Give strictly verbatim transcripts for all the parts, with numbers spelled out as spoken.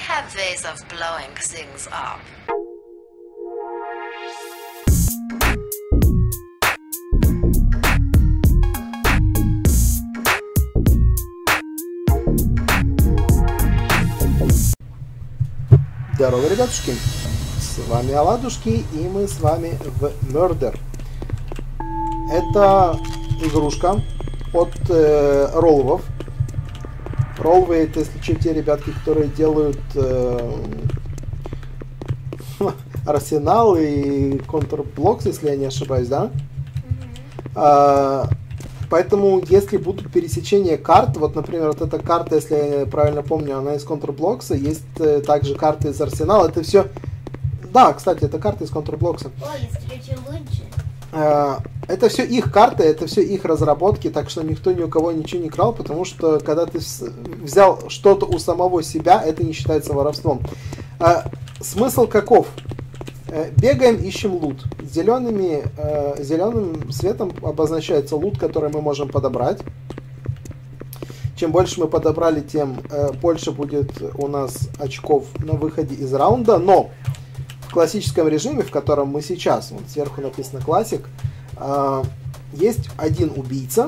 have ways of blowing things up. Здорово, ребятушки! С вами Оладушки, и мы с вами в Murder. Это игрушка от э, Ролловов. Ролловы — это, если что, те ребятки, которые делают э, Арсенал и Counterblocks, если я не ошибаюсь, да? Mm-hmm. А, поэтому, если будут пересечения карт, вот, например, вот эта карта, если я правильно помню, она из Counterblocks, есть э, также карты из Арсенала, это все... Да, кстати, это карта из Counterblocks. Ой, встреча лучше. А, это все их карты, это все их разработки, так что никто ни у кого ничего не крал, потому что когда ты взял что-то у самого себя, это не считается воровством. А, смысл каков? Бегаем, ищем лут. Зелеными, э, зеленым цветом обозначается лут, который мы можем подобрать. Чем больше мы подобрали, тем э, больше будет у нас очков на выходе из раунда. Но в классическом режиме, в котором мы сейчас, вот сверху написано классик, э, есть один убийца.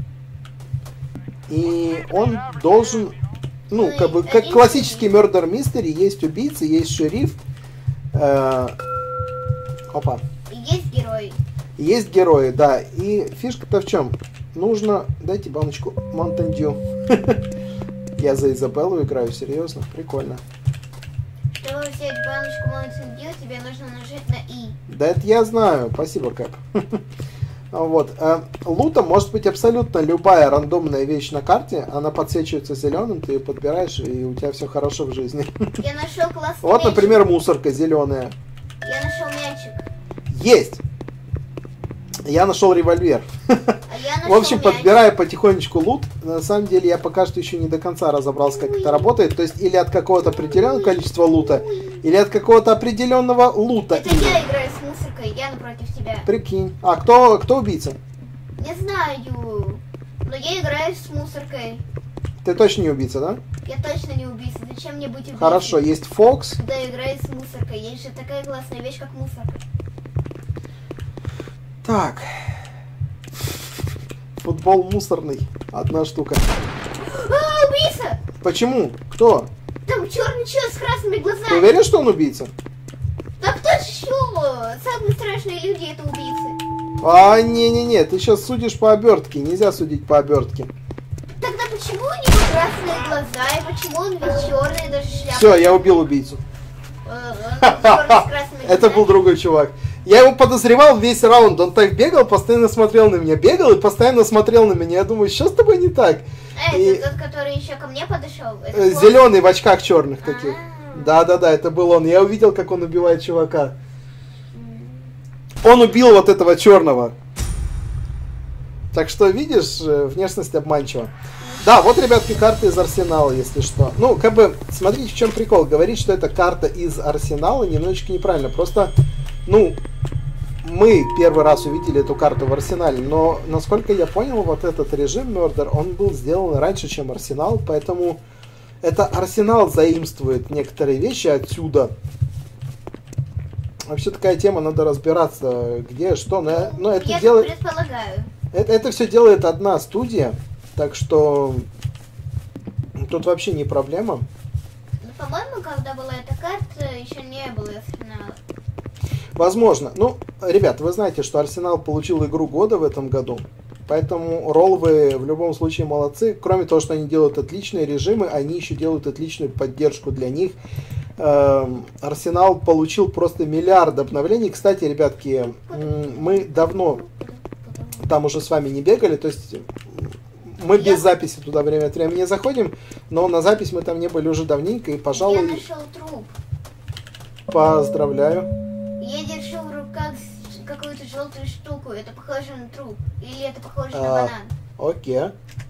И он должен, ну, как бы, как классический Murder Mystery, есть убийца, есть шериф. Э, Опа. Есть герои. Есть герои, да. И фишка-то в чем? Нужно... Дайте баночку Mountain Dew. Я за Изабеллу играю, серьезно. Прикольно. Чтобы взять баночку Mountain Dew, тебе нужно нажать на И. Да это я знаю. Спасибо, Кэп. Вот. Лутом может быть абсолютно любая рандомная вещь на карте. Она подсвечивается зеленым, ты ее подбираешь, и у тебя все хорошо в жизни. Я нашел классный Вот, мячик. например, мусорка зеленая. Я нашел мячик. Есть! Я нашел револьвер. А я нашел В общем, мячик. подбирая потихонечку лут, на самом деле я пока что еще не до конца разобрался, как это работает. То есть или от какого-то определенного количества лута, или от какого-то определенного лута. Это я играю с мусоркой, я напротив тебя. Прикинь. А кто, кто убийца? Не знаю, но я играю с мусоркой. Ты точно не убийца, да? Я точно не убийца. Зачем мне быть убийцей? Хорошо, есть Фокс. Да, играю с мусоркой. Есть же такая классная вещь, как мусорка. Так. Футбол мусорный. Одна штука. А, убийца! Почему? Кто? Там черный чел с красными глазами. Ты уверен, что он убийца? Да кто же еще? Самые страшные люди — это убийцы. А, не-не-не, ты сейчас судишь по обертке. Нельзя судить по обертке. Тогда почему у него красные глаза, и почему он весь черный, даже шляпа? Все, я убил убийцу. Это был другой чувак. Я его подозревал весь раунд. Он так бегал, постоянно смотрел на меня. Бегал и постоянно смотрел на меня. Я думаю, что с тобой не так? Э, И... это тот, который еще ко мне подошел? Зеленый в очках черных таких. А-а-а. Да-да-да, это был он. Я увидел, как он убивает чувака. Он убил вот этого черного. Так что, видишь, внешность обманчива. Да, вот, ребятки, карта из Арсенала, если что. Ну, как бы, смотрите, в чем прикол. Говорить, что это карта из Арсенала, немножечко неправильно. Просто, ну, мы первый раз увидели эту карту в Арсенале, но, насколько я понял, вот этот режим Murder, он был сделан раньше, чем Арсенал, поэтому это Арсенал заимствует некоторые вещи отсюда. Вообще такая тема, надо разбираться, где, что, но, но это я делает... предполагаю. Это, это все делает одна студия, так что тут вообще не проблема. Ну, по-моему, когда была эта карта, еще не было Арсенала. Возможно. Ну, ребят, вы знаете, что Арсенал получил игру года в этом году, поэтому Ролловы в любом случае молодцы. Кроме того, что они делают отличные режимы, они еще делают отличную поддержку для них. Эм, Арсенал получил просто миллиард обновлений. Кстати, ребятки, мы давно там уже с вами не бегали, то есть мы без записи туда время от времени заходим, но на запись мы там не были уже давненько, и, пожалуй... Я нашел труп. Поздравляю. Я держу в руках какую-то желтую штуку. Это похоже на труп. Или это похоже А, на банан. Окей.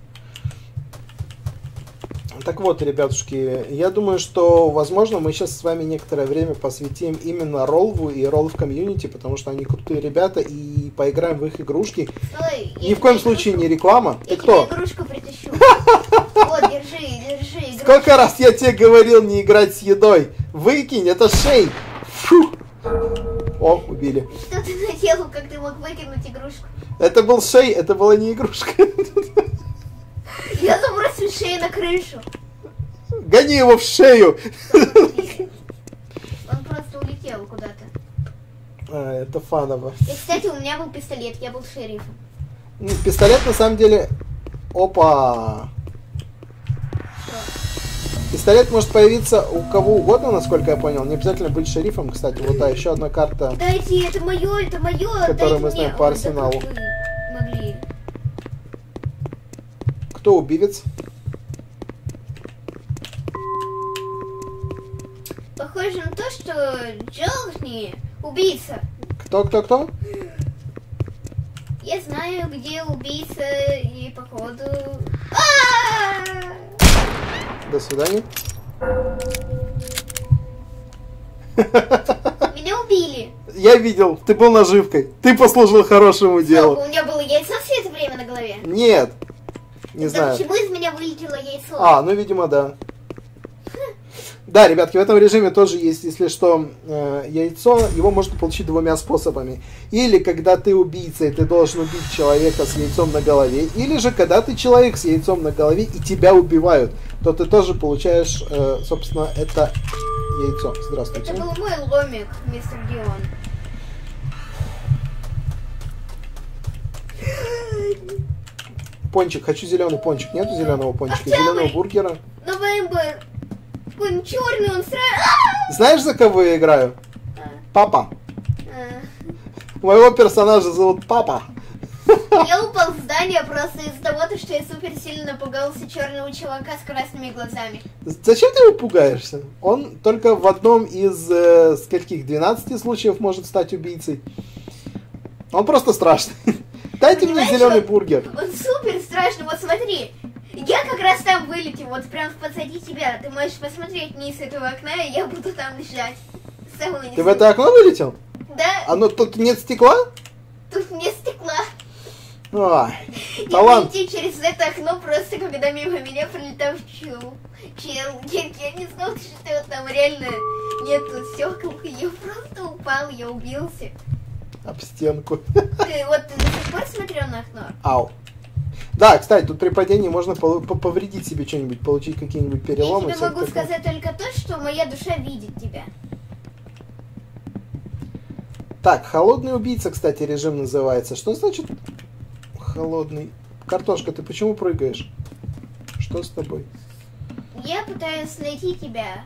Так вот, ребятушки, я думаю, что, возможно, мы сейчас с вами некоторое время посвятим именно Роллву и Роллв комьюнити, потому что они крутые ребята, и поиграем в их игрушки. Стой, Ни в коем случае не реклама. Я Ты кто? тебе игрушку притащу. Вот, держи, держи игрушку. Сколько раз я тебе говорил не играть с едой? Выкинь, это шей. Фу. О, убили. Что ты наделал, как ты мог выкинуть игрушку? Это был шей, это была не игрушка. Я забросил шею на крышу. Гони его в шею. Он просто улетел куда-то. А, это фаново. И, кстати, у меня был пистолет, я был шерифом. Ну, пистолет на самом деле... Опа! Пистолет может появиться у кого угодно, насколько я понял. Не обязательно быть шерифом, кстати. Вот, да, еще одна карта. Дайте, это мое, это мое. Которую мы знаем по арсеналу. Да как вы могли? Кто убивец? Похоже на то, что Джолни убийца. Кто, кто, кто? Я знаю, где убийца, и походу... А-а-а! До свидания. Меня убили. Я видел, ты был наживкой. Ты послужил хорошему делу. Стоп, у меня было яйцо все это время на голове. Нет. Не Да знаю. почему из меня вылетело яйцо? А, ну, видимо, да. Да, ребятки, в этом режиме тоже есть, если что, э, яйцо. Его можно получить двумя способами. Или когда ты убийца, и ты должен убить человека с яйцом на голове. Или же, когда ты человек с яйцом на голове, и тебя убивают, то ты тоже получаешь, э, собственно, это яйцо. Здравствуйте. Это был мой ломик, мистер Дион. Пончик, хочу зеленый пончик. Нету зеленого пончика? Октябрь! Зеленого бургера. Новембер. Он черный, он сразу... Знаешь, за кого я играю? Папа. А. Моего персонажа зовут Папа. Я упал в здание просто из-за того, что я супер сильно напугался черного чувака с красными глазами. Зачем ты его пугаешься? Он только в одном из э, скольких двенадцати случаев может стать убийцей. Он просто страшный. Дайте мне Понимаешь, зеленый он- бургер. Он супер страшный, вот смотри. Я как раз там вылетел, вот прям позади тебя. Ты можешь посмотреть вниз этого окна, и я буду там лежать. С самого Ты низу. в это окно вылетел? Да, А ну тут нет стекла? тут нет стекла. Ай, Я талант. выйти через это окно просто, когда мимо меня пролетал чел. Чел, нет, я не знал, что там реально нету стекол. Я просто упал, я убился. Об стенку. Ты вот ты до сих пор смотрел на окно? Ау. Да, кстати, тут при падении можно пол- по- повредить себе что-нибудь, получить какие-нибудь переломы. Я тебе могу всякое такое. сказать только то, что моя душа видит тебя. Так, холодный убийца, кстати, режим называется. Что значит холодный? Картошка, ты почему прыгаешь? Что с тобой? Я пытаюсь найти тебя.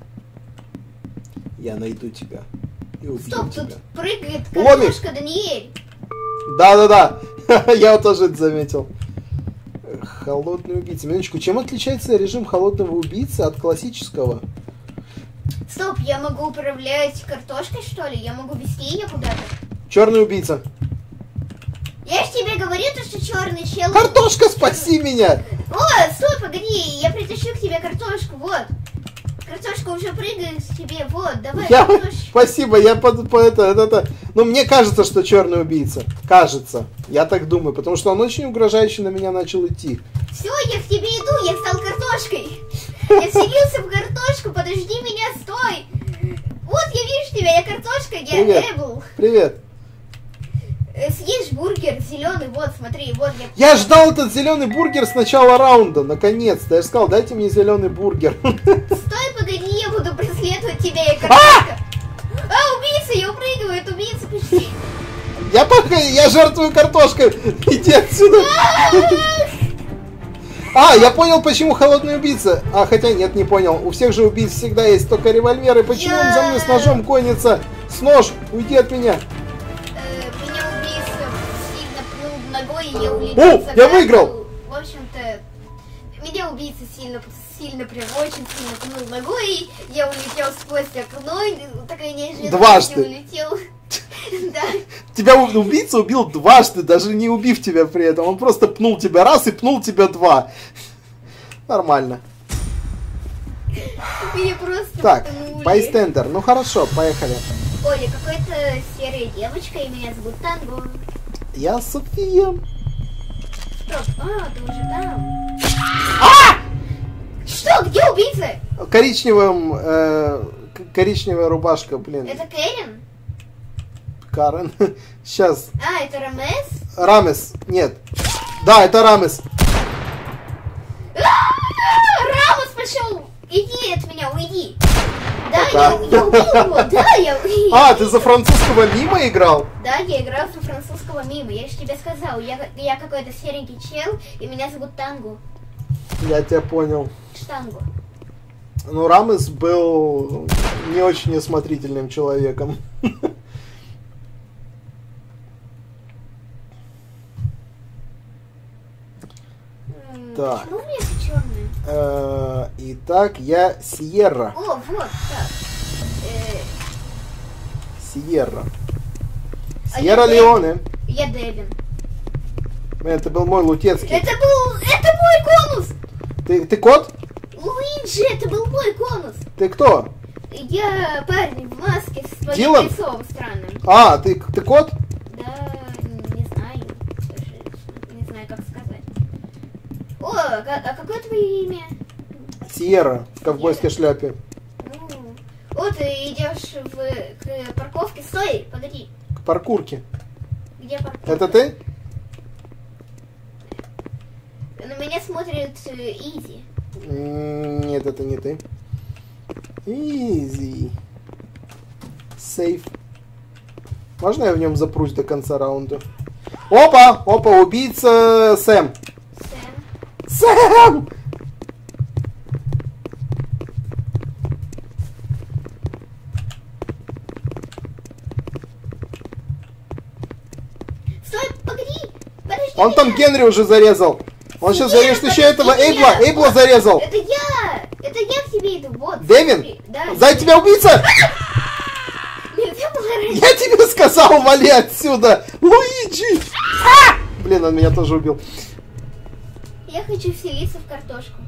Я найду тебя и убью Стоп, тебя. тут прыгает Ломик. картошка Даниэль. Да-да-да, я вот тоже это заметил. Холодный убийца. Минуточку, чем отличается режим холодного убийцы от классического? Стоп, я могу управлять картошкой, что ли? Я могу вести ее куда-то? Черный убийца. Я ж тебе говорю, то, что черный чел... Картошка, спаси меня! О, стой, погоди, я притащу к тебе картошку, вот. Картошка уже прыгает к тебе, вот, давай Я... картошку. Спасибо, я под, по это, это, это... Ну, мне кажется, что черный убийца. Кажется. Я так думаю, потому что он очень угрожающе на меня начал идти. Все, я к тебе иду, я стал картошкой. Я вселился в картошку, подожди меня, стой. Вот, я вижу тебя, я картошка, я Привет. Эбл. Привет. Э, Съешь бургер зеленый, вот, смотри, вот я... Я ждал этот зеленый бургер с начала раунда, наконец-то. Я же сказал, дайте мне зеленый бургер. Стой, погоди, я буду преследовать тебя, я картошка. А, убийца, я упрыгиваю, это убийца почти. Я пока, я жертвую картошкой. Иди отсюда. А, я понял, почему холодный убийца. А, хотя нет, не понял. У всех же убийц всегда есть только револьверы. Почему он за мной с ножом гонится? С нож, уйди от меня. Э, Меня убийца сильно пнул ногой, и я улетел О, за я карту. выиграл. В общем-то, меня убийца сильно, сильно, прям очень сильно пнул ногой, и я улетел сквозь окно, и такая неожиданность, Дважды. я улетел. Да. Тебя у- убийца убил дважды, даже не убив тебя при этом. Он просто пнул тебя раз и пнул тебя два. Нормально. Меня просто Так, пнули. байстендер. Ну хорошо, поехали. Оля, какая-то серая девочка, и меня зовут Танго. Я София. Стоп, а, ты уже там. Что? Где убийца? Коричневым, э, к- коричневая рубашка, блин. Это Кэрин? Карен. Сейчас. А, это Рамес? Рамес. Нет. Да, это Рамес. А, Рамос пошел! Иди от меня, уйди! Да, Пока. я, я убил его, да, я убил. А, ты за французского мимо играл? Да, я играл со французского мимо, я же тебе сказал, я, я какой-то серенький чел, и меня зовут Тангу. Я тебя понял. Штангу. Ну, Рамес был не очень осмотрительным человеком. М, Так. Почему у меня все черные? Э, Итак, я Сиерра. О, вот, так. Э, Сиерра. А Сиерра я Леоне. я Дебин. Это был мой лутецкий. Это был, это мой конус! Ты, ты кот? Луиджи, это был мой конус! Ты кто? Я парень в маске с твоим Дилан? лицом странным. А, ты, ты кот? Да, не знаю. Даже не знаю, как сказать. О, а, а какое твое имя? Сиерра в ковбойской шляпе. Ну, вот ты идешь в, к парковке. Стой, погоди. К паркурке. Где парковка? Это ты? На меня смотрит э, Изи. М, Нет, это не ты. Изи. Сейф. Можно я в нем запрусь до конца раунда? Опа! Опа, убийца Сэм. Сэм. Сэм! Стой, погоди! Подожди Он там меня. Генри уже зарезал. Он сейчас Нет, зарежет еще подожди этого меня. Эйбла. Эйбла зарезал. Это я! Это я к тебе иду, вот. Дэвин? смотри. Да. Сзади тебя убийца! Нельзя было раньше. Я тебе сказал, вали отсюда! Луиджи! А! Блин, он меня тоже убил. Я хочу вселиться в картошку.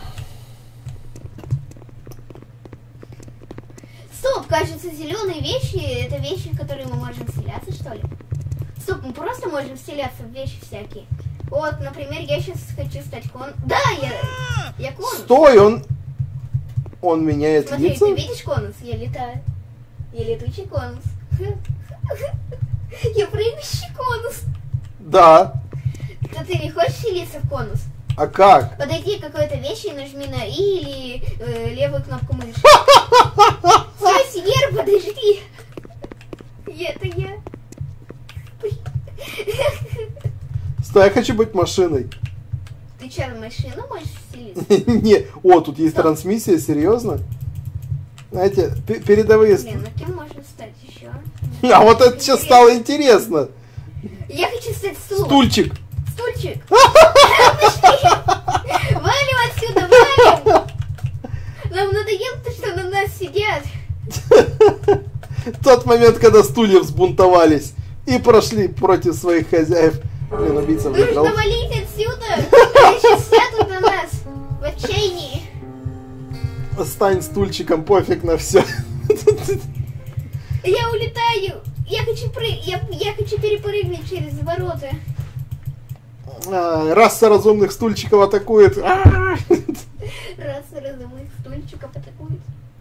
Стоп, кажется, зеленые вещи — это вещи, в которые мы можем вселяться, что ли? Стоп, мы просто можем вселяться в вещи всякие. Вот, например, я сейчас хочу стать кон... Да, я... Я конус. Стой, он... Он меняет Смотри, лица? ты видишь конус? Я летаю. Я летучий конус. Я прыгающий конус. Да. Да ты не хочешь вселиться в конус? А как? Подойди к какой-то вещи и нажми на И или э, левую кнопку мыши. Стой, Сиер, подожди. Это я. Стой, я хочу быть машиной. Ты что, в машину можешь вселиться? Не, о, тут есть Стоп. трансмиссия, серьезно? Знаете, пе- передовые... Блин, ну кем можно стать еще? А вот это сейчас стало интересно. Я хочу стать стулом. Стульчик. Стульчик. Пошли. Валим отсюда, валим. Нам надоело то, что на нас сидят. Тот момент, когда стулья взбунтовались и прошли против своих хозяев. Блин, убийца выиграл. Нужно валить отсюда. Они сейчас сядут на нас в отчаянии. Стань стульчиком, пофиг на все. Я улетаю. Я хочу пры... я, я хочу перепрыгнуть через ворота. А, Раса разумных стульчиков атакует. А! Раз разумных стульчиков атакуют.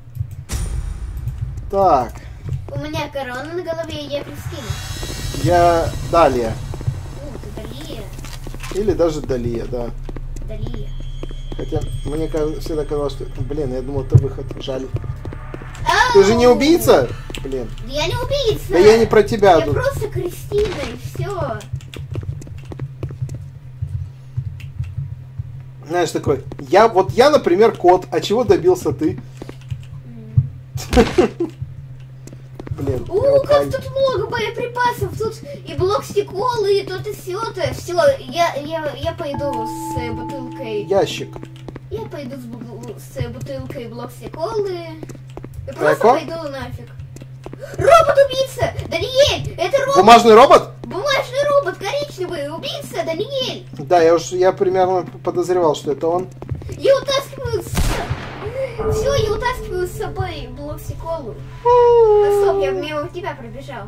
Так, У меня корона на голове, и я Кристина. я Далия. О, ты Далия. Или даже Далия, да. Далия. Хотя мне каз- всегда казалось, что... Блин, я думал, это выход. Жаль. Ау! Ты же не убийца? Блин. Я не убийца. Да я не про тебя Я тут. просто Кристина, и все. Знаешь, такой, я, вот я, например, кот, а чего добился ты? Блин. У, я как там- тут много боеприпасов. Тут и блок стеколы, и тут и все-то. Все, я, я, я пойду с э, бутылкой. Ящик. Я пойду с, бу- с бутылкой блок стеколы. И просто Эко? пойду нафиг. Робот-убийца! Даниэль! Это робот! Бумажный робот? Бумажный робот, коричневый, убийца, Даниэль! Да, я уж я примерно подозревал, что это он. Я утаскиваю с... Все, я утаскиваю с собой блок стеколы. А стоп, я мимо тебя пробежал.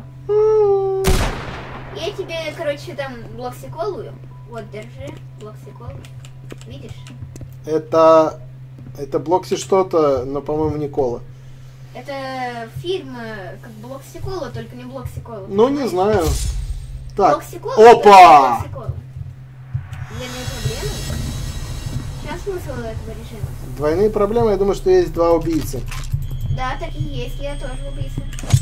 Я тебе, короче, там блок стеколу. Вот, держи, блок стеколы. Видишь? Это Это Блокси что-то, но, по-моему, не кола. Это фильм э, как Блокси-кола, только не Блокси-кола. Ну, не знаю. Так. Блокси-кола, Опа! Блокси-кола. Двойные проблемы? Сейчас смысл этого режима. Двойные проблемы, я думаю, что есть два убийцы. Да, так и есть, я тоже убийца.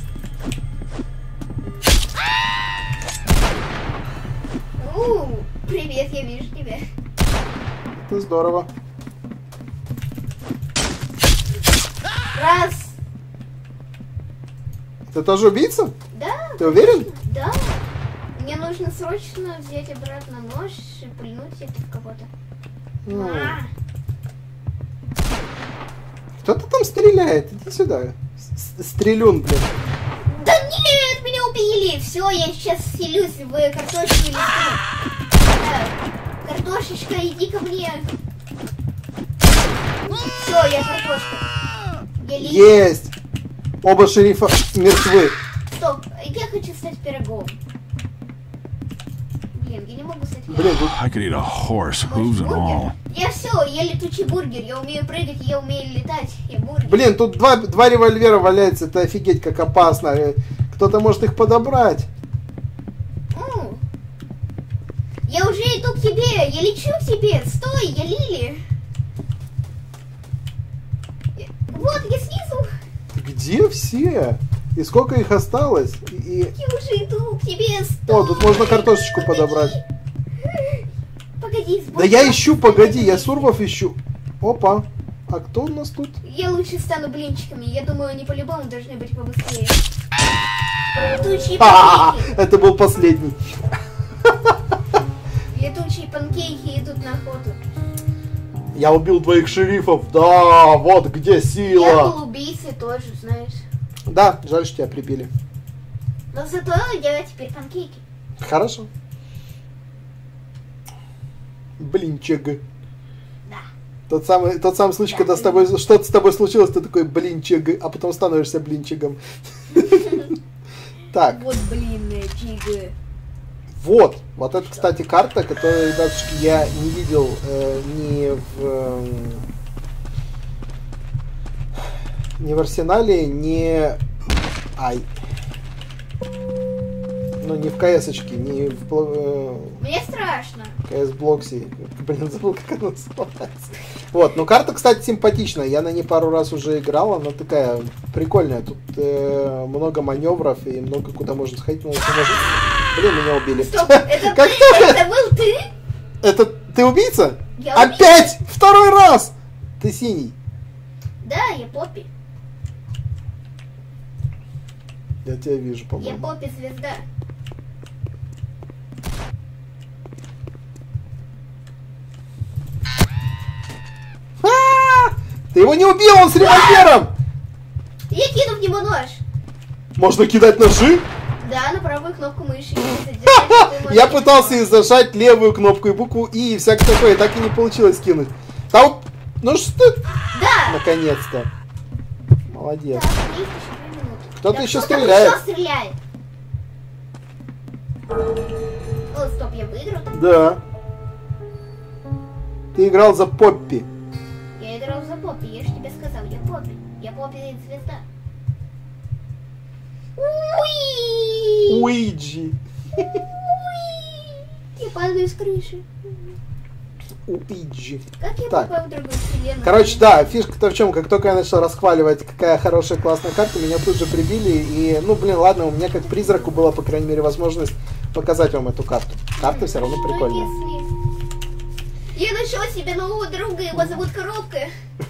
У, привет, я вижу тебя. Это здорово. Раз. Ты тоже убийца? Да. Ты уверен? Да. Мне нужно срочно взять обратно нож и пульнуть это в кого-то. Ну, А, кто-то там стреляет. Иди сюда. С- Стрелюн, блин. Да нет, меня убили. Все, я сейчас селюсь в картошку или что. Да. Картошечка, иди ко мне. Все, я картошка. Я ли- Есть! Оба шерифа мертвы. Стоп, я хочу стать пирогом. Блин, я не могу стать пирогом. Блин, тут I could eat a horse, Может, hooves and бургер? all. Я все, я летучий бургер, я умею прыгать, я умею летать, я бургер. Блин, тут два, два револьвера валяются, это офигеть как опасно. Э, Кто-то может их подобрать. М. Я уже иду к тебе, я лечу к тебе, стой, я Лили. Я- Вот, я снизу, Где все? И сколько их осталось? И... и- я уже иду к тебе, стой. О, тут можно картошечку Погоди. подобрать. Погоди, Да я ищу, погоди, я сурвов ищу. Опа. А кто у нас тут? Я лучше стану блинчиками, я думаю, они по-любому должны быть побыстрее. Летучие А, панкейки. это был последний. Летучие панкейки идут на охоту. Я убил двоих шерифов. Да, вот где Я сила. был убийцей тоже, знаешь. Да, жаль, что тебя прибили. Но зато я теперь панкейки. Хорошо. Блинчик. Да. Тот самый, тот самый случай, когда с тобой что-то с тобой случилось, ты такой блинчик, а потом становишься блинчиком. Так, Вот блинная чига. вот. Вот это, кстати, карта, которую, ребятушки, я не видел э, ни в э, ни в арсенале, ни ай. Ну, не в КС-очке, не в э, Мне страшно. КС Блокси. Блин, забыл, как она называется. Вот, ну карта, кстати, симпатичная. Я на ней пару раз уже играл. Она такая прикольная. Тут э, много маневров и много куда можно сходить. Но если можно... Блин, меня убили. Стоп, это Как ты? только- Это был ты? Это ты убийца? Я Опять! Второй раз! Ты синий. Да, я Поппи. Я тебя вижу, Я по-моему. Поппи звезда. А! Ты его не убил, он с револьвером! Я кину в него нож. Можно кидать ножи? Да, на правую кнопку мыши. Если держать такую Я нож- пытался и зажать левую кнопку и букву И и всякое такое, так и не получилось кинуть. Там... Ну что? Да! Наконец-то. Молодец. Так, есть еще две минуты. Кто-то Да еще кто там стреляет. еще стреляет? О, стоп, я выиграл? Да. Ты играл за Поппи. Я играл за Поппи, я же тебе сказал, я Поппи. Я Поппи звезда. Уи! Уиджи. Я падаю с крыши. Уиджи. Как я Так. попал в другую вселенную? Короче, да, фишка-то в чем, как только я начал расхваливать, какая хорошая, классная карта, меня тут же прибили, и, ну, блин, ладно, у меня как призраку была, по крайней мере, возможность показать вам эту карту. Карта все равно Что прикольная. если... Я нашел себе нового друга, его зовут Коробка.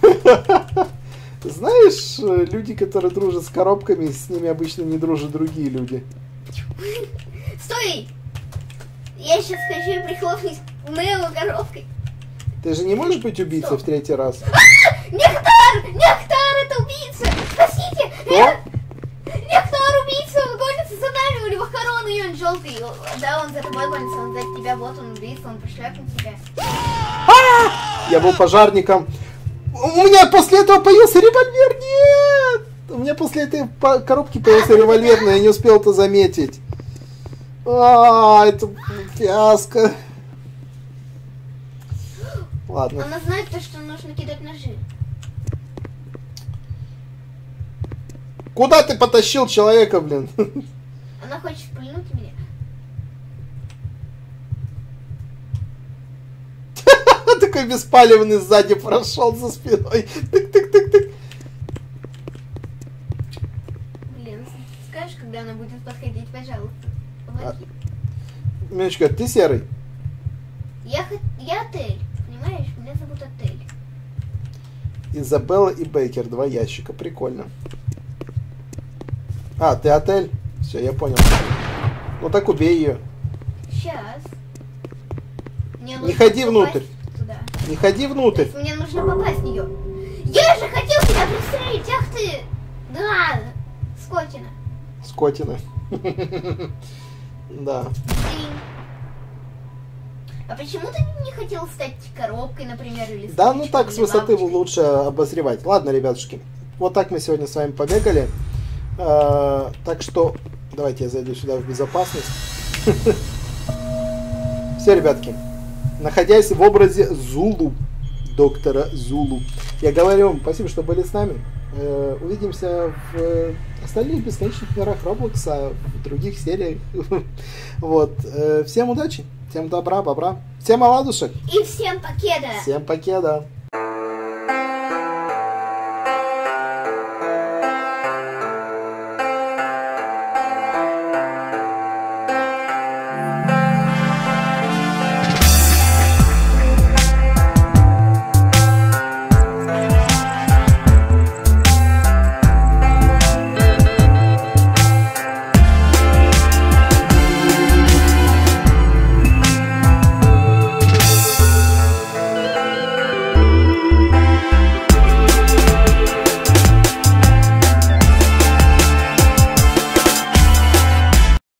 Знаешь, э, люди, которые дружат с коробками, с ними обычно не дружат другие люди. Стой! Я сейчас хочу прихлопнуть Нео коробкой. Ты же не можешь быть убийцей Стоп. в третий раз? Нектар! Нектар, это убийца! Спасите! Кто? Нектар, убийца! Он гонится за нами, у него корона, и он желтый. Да, он за тобой гонится, он за тебя, вот он убийца, он пришлепнул тебя. Я был пожарником. У меня после этого появился револьвер. Нет! У меня после этой по- коробки появился револьвер, но я не успел это заметить. А, это фиаско. Ладно. Она знает то, что нужно кидать ножи. Куда ты потащил человека, блин? Она хочет пульнуть меня. Такой беспалевный сзади прошел за спиной. Тык-тык-тык-тык. Блин, скажешь, когда она будет подходить, пожалуйста. Помоги. Милочка, ты серый? Я, хот- я Отель, понимаешь? Меня зовут Отель. Изабелла и Бейкер, два ящика, прикольно. А, ты Отель? Все, я понял. Ну так убей ее. Сейчас. Мне Не нужно ходи попасть внутрь. Туда. Не ходи То внутрь. есть мне нужно попасть в нее. Я же хотел тебя пристрелить, ах ты! Да, скотина. Скотина. Да. Ты. А почему ты не хотел стать коробкой, например, или Да, ну спичкой, так с или высоты лампочкой? лучше обозревать. Ладно, ребятушки. Вот так мы сегодня с вами побегали. А, так что давайте я зайду сюда в безопасность. Все, ребятки. Находясь в образе Зулу, доктора Зулу, я говорю вам спасибо, что были с нами. Э, увидимся в остальных бесконечных мирах Роблокса, в других сериях. Вот. Э, всем удачи, всем добра, бобра, всем оладушек. И всем покеда! Всем покеда.